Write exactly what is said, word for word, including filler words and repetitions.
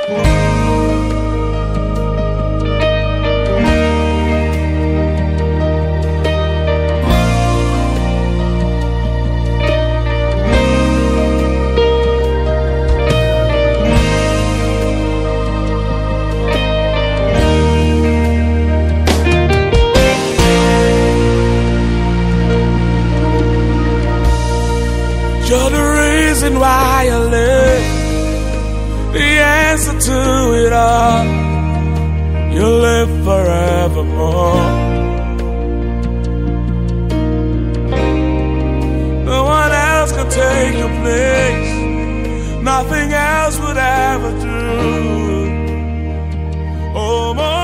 You're the reason why I live, the answer to it all. You live forevermore. No one else can take your place. Nothing else would ever do. Oh, my